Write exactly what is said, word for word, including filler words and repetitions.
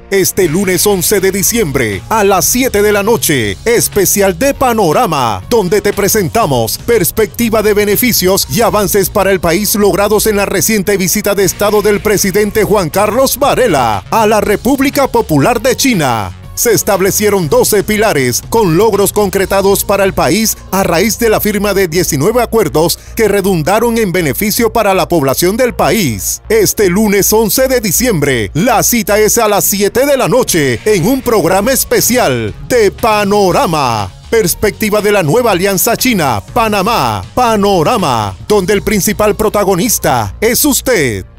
Este lunes once de diciembre a las siete de la noche, especial de Panorama, donde te presentamos perspectiva de beneficios y avances para el país logrados en la reciente visita de Estado del presidente Juan Carlos Varela a la República Popular de China. Se establecieron doce pilares con logros concretados para el país a raíz de la firma de diecinueve acuerdos que redundaron en beneficio para la población del país. Este lunes once de diciembre, la cita es a las siete de la noche en un programa especial de Panorama. Perspectiva de la nueva alianza China-Panamá. Panorama, donde el principal protagonista es usted.